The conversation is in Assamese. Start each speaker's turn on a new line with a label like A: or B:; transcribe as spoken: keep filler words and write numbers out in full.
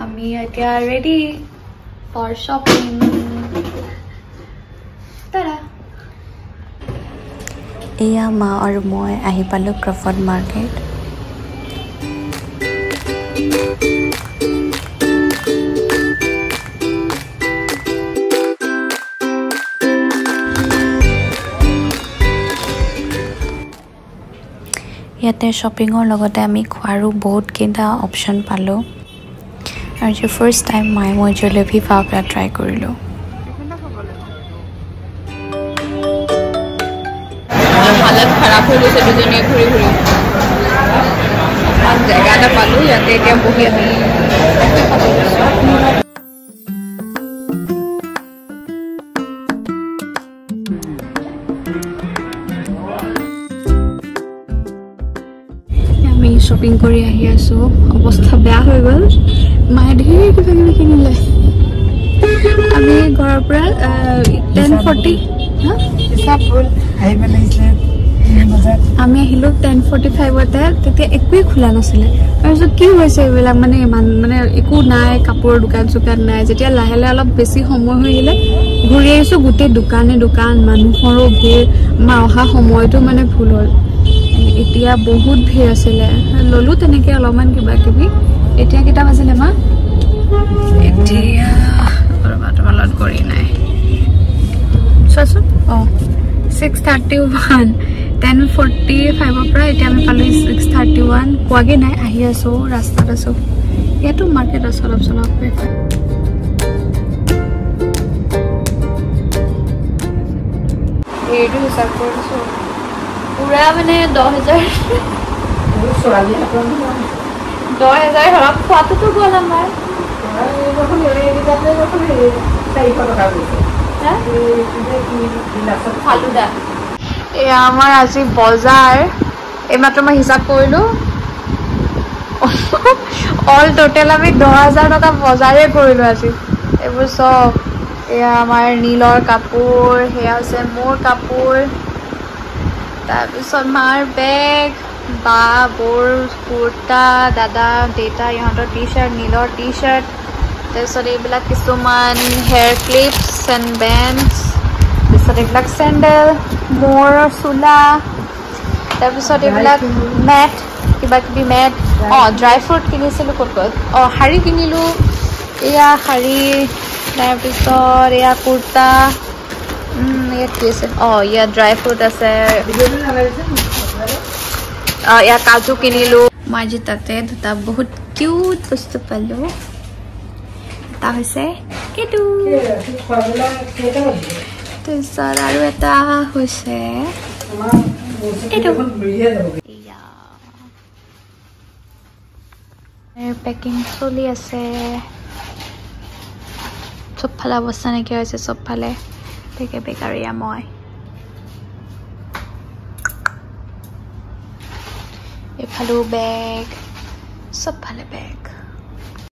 A: আমি এতিয়া ready for shopping. Tada!
B: এয়া মা আৰু মই আহি পালো crawford market. ইয়াতে শ্বপিঙৰ লগতে আমি খোৱাৰো বহুত কেইটা অপচন পালো আৰু যে ফাৰ্ষ্ট টাইম মই মই জলেবি ফাফৰা ট্ৰাই কৰিলো
A: হালত খৰাব হৈ গৈছে দুজনীয়ে ঘূৰি ঘূৰি অকমান জেগা এটা পালো ইয়াতে এতিয়া বহি আমি shopping কৰি আহি আছো অৱস্থা বেয়া হৈ গল মায়ে ধেৰ কিবা কিবি কিনিলে আমি ঘৰৰ পৰা ten forty হা হিচাপ হ'ল আহি পেলাইছে আমি আহিলো ten forty-five তে তেতিয়া একোই খোলা নাছিলে আৰু কি হৈছে এইবিলাক মানে মানে একো নাই কাপোৰৰ দোকান চোকান নাই যেতিয়া লাহে লাহে অলপ বেছি সময় হৈ গলে ঘূৰি আহিছো গোটেই দোকানে দোকান মানুহৰো ভিৰ মা অহা সময়টো মানে ভুল হ'ল এতিয়া বহুত ভিৰ আছিলে ললো তেনেকে অলপমান কিবা কিবি এতিয়া কিটা বাজিলে মা এতিয়া ৰবাতমালত কৰি নাই চাচো অ six thirty-one ten forty-five ৰ পৰা এতিয়া আমি পালো six thirty-one কোৱাগে নাই আহি আছো ৰাস্তাত আছো ইয়াতো মাৰ্কেট আছে অলপ চলপ এইটো হিচাপ কৰিছো পুৰা মানে দহ হাজাৰ দহ হাজাৰ হওক খোৱাটোতো গ'ল আমাৰ ফালুদা এয়া আমাৰ আজি বজাৰ এইমাত্ৰ মই হিচাপ কৰিলো অল টোটেল আমি দহ হাজাৰ টকা বজাৰে কৰিলো আজি এইবোৰ চব এয়া আমাৰ নীলৰ কাপোৰ সেয়া হৈছে মোৰ কাপোৰ তাৰপিছত মাৰ বেগ বা বৰ কুৰ্তা দাদা দেউতা ইহঁতৰ টি চাৰ্ট নীলৰ টি চাৰ্ট তাৰপিছত এইবিলাক কিছুমান হেয়াৰ ক্লিপছ এণ্ড বেণ্ডছ তাৰপিছত এইবিলাক চেণ্ডেল মোৰ চোলা তাৰপিছত এইবিলাক মেট কিবা কিবি মেট অঁ ড্ৰাই ফ্ৰুট কিনিছিলোঁ ক'ত ক'ত অঁ শাৰী কিনিলোঁ এয়া শাৰী তাৰপিছত এয়া কুৰ্তা ইয়াত কি আছে অঁ ইয়াত ড্ৰাই ফ্ৰুট আছে ইয়াত কাজু কিনিলোঁ মই আজি তাতে দুটা বহুত কিউট বস্তু পালোঁ এটা হৈছে এইটো তাৰপিছত আৰু এটা হৈছে পেকিং চলি আছে চবফালে অৱস্থা নাইকিয়া হৈছে চবফালে থেকে বেকাৰীয়া মই এইফালেও বেগ চবফালে বেগ